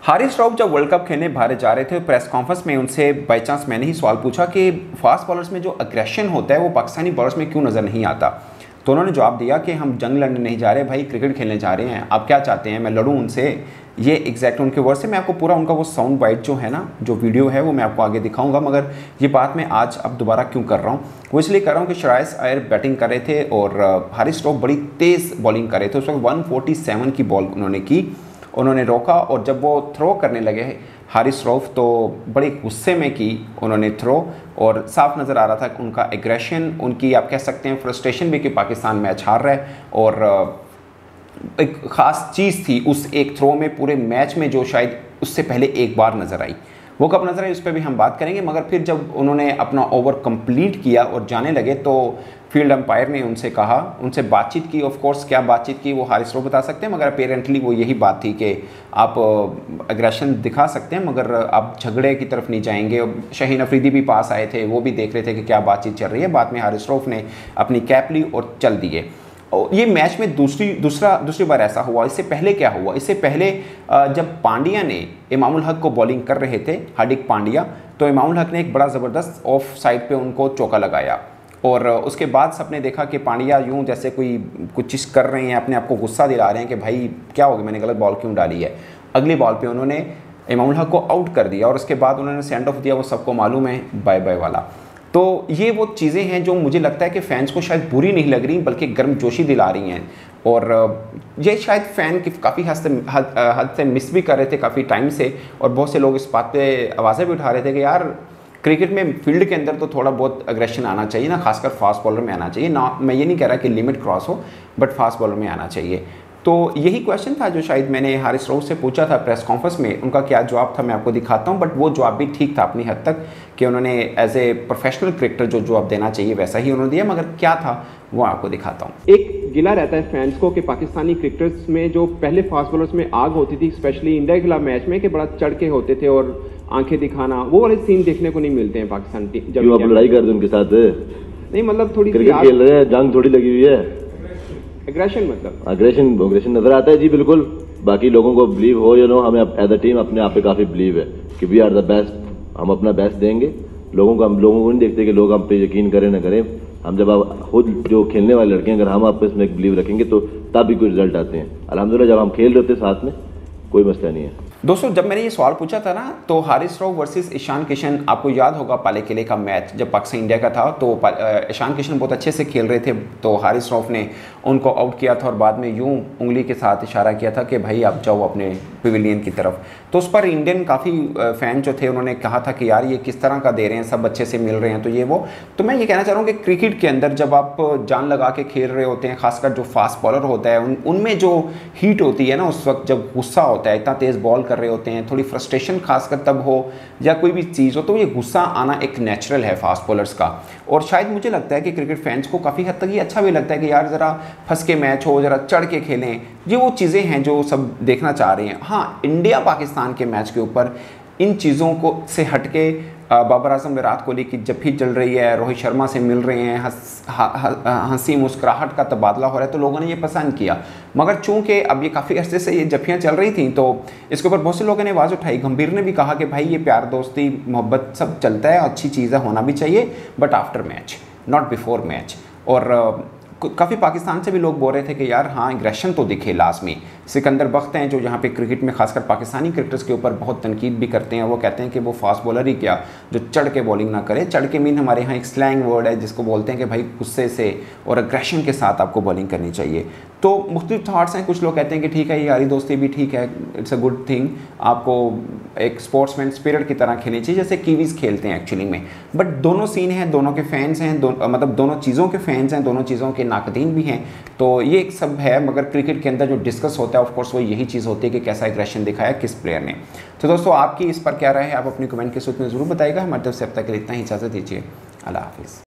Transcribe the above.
हारिस रऊफ जब world cup खेलने भारत जा रहे थे प्रेस कॉन्फ्रेंस में उनसे बाई चांस मैंने ही सवाल पूछा कि फास्ट बॉलर्स में जो अग्रेशन होता है वो पाकिस्तानी बॉलर्स में क्यों नज़र नहीं आता। तो उन्होंने जवाब दिया कि हम जंग लड़ने नहीं जा रहे भाई, क्रिकेट खेलने जा रहे हैं। आप क्या चाहते हैं मैं लड़ूं उनसे? ये एग्जैक्ट उनके वर्ड से। मैं आपको पूरा उनका वो साउंड बाइट जो है ना, जो वीडियो है वो मैं आपको आगे दिखाऊंगा, मगर ये बात मैं आज अब दोबारा क्यों कर रहा हूँ, वो इसलिए कर रहा हूँ कि शराइस अयर बैटिंग कर रहे थे और हारिस रऊफ बड़ी तेज़ बॉलिंग कर रहे थे। उस वक्त 147 की बॉल उन्होंने की, उन्होंने रोका और जब वो थ्रो करने लगे हारिस रऊफ तो बड़े गुस्से में की उन्होंने थ्रो, और साफ नज़र आ रहा था कि उनका एग्रेशन, उनकी आप कह सकते हैं फ्रस्ट्रेशन भी कि पाकिस्तान मैच हार रहा है। और एक ख़ास चीज़ थी उस एक थ्रो में पूरे मैच में जो शायद उससे पहले एक बार नज़र आई, वो कब नज़र आई उस पर भी हम बात करेंगे। मगर फिर जब उन्होंने अपना ओवर कंप्लीट किया और जाने लगे तो फील्ड अंपायर ने उनसे कहा, उनसे बातचीत की। ऑफ कोर्स क्या बातचीत की वो हारिस रऊफ बता सकते हैं, मगर अपेरेंटली वो यही बात थी कि आप एग्रेशन दिखा सकते हैं मगर आप झगड़े की तरफ नहीं जाएंगे। शाहीन अफरीदी भी पास आए थे, वो भी देख रहे थे कि क्या बातचीत चल रही है। बाद में हारिस रऊफ ने अपनी कैप ली और चल दिए। ये मैच में दूसरी बार ऐसा हुआ। इससे पहले क्या हुआ, इससे पहले जब पांड्या ने इमामुल हक को बॉलिंग कर रहे थे, हार्दिक पांड्या, तो इमामुल हक ने एक बड़ा ज़बरदस्त ऑफ साइड पे उनको चौका लगाया। और उसके बाद सबने देखा कि पांड्या यूं जैसे कोई कुछ चीज़ कर रहे हैं, अपने आप को गुस्सा दिला रहे हैं कि भाई क्या हो गया, मैंने गलत बॉल क्यों डाली है। अगली बॉल पे उन्होंने इमामुल हक को आउट कर दिया और उसके बाद उन्होंने सेंड ऑफ दिया, वो सबको मालूम है, बाय बाय वाला। तो ये वो चीज़ें हैं जो मुझे लगता है कि फैंस को शायद बुरी नहीं लग रही बल्कि गर्मजोशी दिला रही हैं। और ये शायद फ़ैन की काफ़ी हद से मिस भी कर रहे थे काफ़ी टाइम से, और बहुत से लोग इस बात पे आवाज़ें भी उठा रहे थे कि यार क्रिकेट में फील्ड के अंदर तो थोड़ा बहुत अग्रेशन आना चाहिए ना, खासकर फास्ट बॉलर में आना चाहिए ना। मैं ये नहीं कह रहा कि लिमिट क्रॉस हो, बट फास्ट बॉलर में आना चाहिए। तो यही क्वेश्चन था जो शायद मैंने हारिस रऊफ से पूछा था प्रेस कॉन्फ्रेंस में। उनका क्या जवाब था मैं आपको दिखाता हूं, बट वो जवाब भी ठीक था अपनी हद तक कि उन्होंने एज ए प्रोफेशनल क्रिकेटर जो जवाब देना चाहिए वैसा ही उन्होंने दिया। मगर क्या था वो आपको दिखाता हूँ। एक गिला रहता है फैंस को कि पाकिस्तानी क्रिकेटर्स में जो पहले फास्ट बॉलर्स में आग होती थी, स्पेशली इंडिया के खिलाफ मैच में, कि बड़ा चढ़ के होते थे और आंखें दिखाना, वो वाले सीन देखने को नहीं मिलते हैं पाकिस्तान टीम। जब आप लड़ाई कर दो उनके साथ, नहीं मतलब थोड़ी क्रिकेट खेल रहे हैं, जंग थोड़ी लगी हुई है। एग्रेशन मतलब अग्रेशन नजर आता है जी, बिल्कुल। बाकी लोगों को बिलीव हो या नो, हमें एज अ टीम अपने आप पे काफी बिलीव है कि वी आर द बेस्ट, हम अपना बेस्ट देंगे। हम लोगों को नहीं देखते कि लोग हम पे यकीन करें ना करें। हम जब आप खुद जो खेलने वाले लड़के हैं, अगर हम आप इसमें बिलीव रखेंगे तो तब भी कोई रिजल्ट आते हैं। अल्हम्दुलिल्लाह जब हम खेल रहे होते साथ में कोई मसला नहीं है। दोस्तों जब मैंने ये सवाल पूछा था ना, तो हारिस रऊफ वर्सेस ईशान किशन, आपको याद होगा पाले किले का मैच जब पाकिस्तान इंडिया का था, तो ईशान किशन बहुत अच्छे से खेल रहे थे, तो हारिस रऊफ ने उनको आउट किया था और बाद में यूं उंगली के साथ इशारा किया था कि भाई आप जाओ अपने पेविलियन की तरफ। तो उस पर इंडियन काफ़ी फ़ैन जो थे उन्होंने कहा था कि यार ये किस तरह का दे रहे हैं, सब अच्छे से मिल रहे हैं, तो ये वो। तो मैं ये कहना चाह रहा हूँ कि क्रिकेट के अंदर जब आप जान लगा के खेल रहे होते हैं, खासकर जो फास्ट बॉलर होता है उनमें जो हीट होती है ना, उस वक्त जब गुस्सा होता है, इतना तेज़ बॉल कर रहे होते हैं, थोड़ी फ्रस्ट्रेशन खासकर तब हो या कोई भी चीज़ हो, तो ये गुस्सा आना एक नेचुरल है फास्ट बॉलर्स का। और शायद मुझे लगता है कि क्रिकेट फैंस को काफ़ी हद तक ये अच्छा भी लगता है कि यार ज़रा फंस के मैच हो, ज़रा चढ़ के खेलें। ये वो चीज़ें हैं जो सब देखना चाह रहे हैं। हाँ, इंडिया पाकिस्तान के मैच के ऊपर इन चीज़ों को से हटके बाबर आजम विराट कोहली की जब भी चल रही है, रोहित शर्मा से मिल रहे हैं, हंसी मुस्कुराहट का तबादला हो रहा है, तो लोगों ने ये पसंद किया। मगर चूंकि अब ये काफ़ी अर्से से ये जफियाँ चल रही थी, तो इसके ऊपर बहुत से लोगों ने आवाज़ उठाई। गंभीर ने भी कहा कि भाई ये प्यार दोस्ती मोहब्बत सब चलता है, अच्छी चीज़ें होना भी चाहिए, but after match, not before match. और काफ़ी पाकिस्तान से भी लोग बोल रहे थे कि यार हाँ एग्रेशन तो दिखे लास्ट में। सिकंदर बख्त हैं जो यहाँ पे क्रिकेट में खासकर पाकिस्तानी क्रिकेटर्स के ऊपर बहुत तनकीद भी करते हैं। वो कहते हैं कि वो फास्ट बॉलर ही क्या जो चढ़ के बॉलिंग ना करे। चढ़ के मीन हमारे यहाँ एक स्लैंग वर्ड है जिसको बोलते हैं कि भाई गुस्से से और अग्रेशन के साथ आपको बॉलिंग करनी चाहिए। तो मुख्तलिफ थाट्स हैं। कुछ लोग कहते हैं कि ठीक है ये यारी दोस्ती भी ठीक है, इट्स अ गुड थिंग, आपको एक स्पोर्ट्समैन स्पिरिट की तरह खेलनी चाहिए जैसे कीवीज़ खेलते हैं एक्चुअली में। बट दोनों सीन हैं, दोनों के फैंस हैं, मतलब दोनों चीज़ों के फैंस हैं, दोनों चीज़ों के नाकदीन भी हैं। तो ये एक सब है, मगर क्रिकेट के अंदर जो डिस्कस होता है ऑफ कोर्स वो यही चीज़ होती है कि कैसा एग्रेशन दिखाया किस प्लेयर ने। तो दोस्तों आपकी इस पर क्या राय है, आप अपनी कमेंट के सूत्र में ज़रूर बताइएगा। हमारे तरफ से अब तक के लिए इतना ही, इजाज़त दीजिए, अल्लाह हाफिज़।